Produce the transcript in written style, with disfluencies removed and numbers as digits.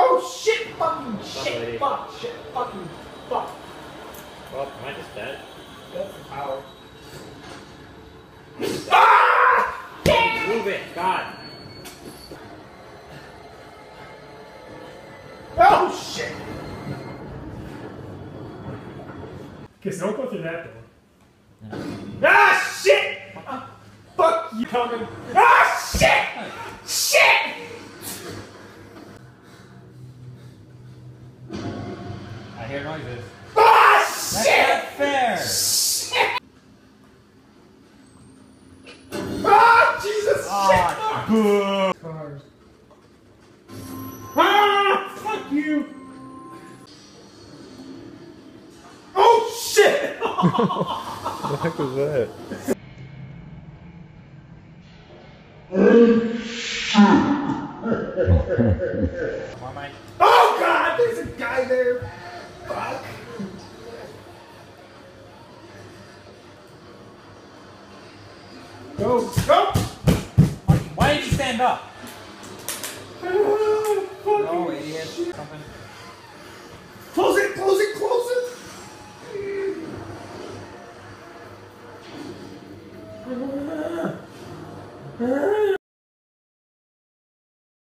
Oh shit! Fucking shit! Fuck! Shit! Fucking fuck! Well, am I just dead? That's the power. Ah! Damn! Move it, God! Oh shit! Okay, so don't go through that door. Ah shit! Fuck you coming! Ah shit! Shit! I hear noises. Ah That's shit! not fair! Shit! Ah Jesus! Ah, Shit! Cars. Ah! Fuck you! Oh shit! What the heck was that? Come on, Mike. Oh god! There's a guy there! Fuck! Go! Go! Why did you stand up? Ah, fucking No, idiot. Something.